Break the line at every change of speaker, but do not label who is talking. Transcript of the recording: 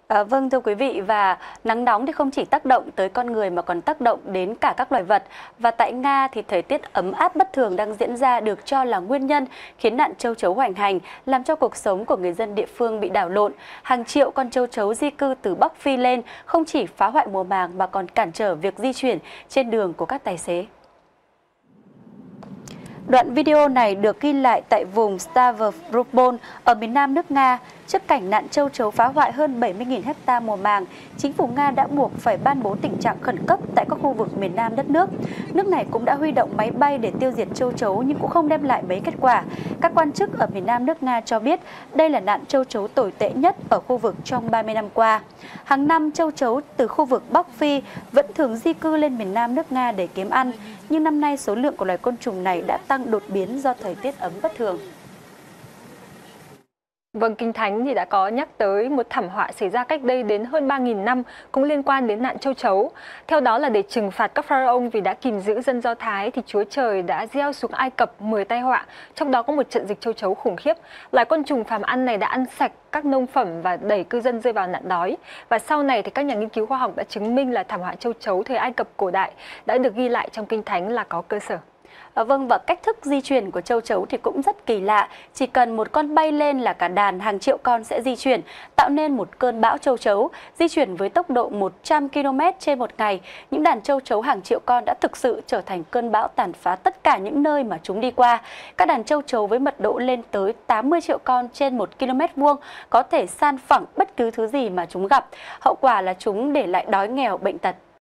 Vâng, thưa quý vị, và nắng nóng thì không chỉ tác động tới con người mà còn tác động đến cả các loài vật. Và tại Nga thì thời tiết ấm áp bất thường đang diễn ra được cho là nguyên nhân khiến nạn châu chấu hoành hành, làm cho cuộc sống của người dân địa phương bị đảo lộn. Hàng triệu con châu chấu di cư từ Bắc Phi lên không chỉ phá hoại mùa màng mà còn cản trở việc di chuyển trên đường của các tài xế. Đoạn video này được ghi lại tại vùng Stavropol ở miền nam nước Nga. Trước cảnh nạn châu chấu phá hoại hơn 70.000 hecta mùa màng, chính phủ Nga đã buộc phải ban bố tình trạng khẩn cấp tại các khu vực miền nam đất nước. Nước này cũng đã huy động máy bay để tiêu diệt châu chấu nhưng cũng không đem lại mấy kết quả. Các quan chức ở miền nam nước Nga cho biết đây là nạn châu chấu tồi tệ nhất ở khu vực trong 30 năm qua. Hàng năm, châu chấu từ khu vực Bắc Phi vẫn thường di cư lên miền nam nước Nga để kiếm ăn, nhưng năm nay số lượng của loài côn trùng này đã tăng đột biến do thời tiết ấm bất thường.
Vâng, Kinh Thánh thì đã có nhắc tới một thảm họa xảy ra cách đây đến hơn 3.000 năm cũng liên quan đến nạn châu chấu. Theo đó là để trừng phạt các pharaoh vì đã kìm giữ dân Do Thái thì Chúa Trời đã gieo xuống Ai Cập 10 tai họa, trong đó có một trận dịch châu chấu khủng khiếp. Loài côn trùng phàm ăn này đã ăn sạch các nông phẩm và đẩy cư dân rơi vào nạn đói. Và sau này thì các nhà nghiên cứu khoa học đã chứng minh là thảm họa châu chấu thời Ai Cập cổ đại đã được ghi lại trong Kinh Thánh là có cơ sở.
Vâng, và cách thức di chuyển của châu chấu thì cũng rất kỳ lạ. Chỉ cần một con bay lên là cả đàn hàng triệu con sẽ di chuyển, tạo nên một cơn bão châu chấu. Di chuyển với tốc độ 100 km/một ngày, những đàn châu chấu hàng triệu con đã thực sự trở thành cơn bão tàn phá tất cả những nơi mà chúng đi qua. Các đàn châu chấu với mật độ lên tới 80 triệu con trên 1 km² có thể san phẳng bất cứ thứ gì mà chúng gặp. Hậu quả là chúng để lại đói nghèo, bệnh tật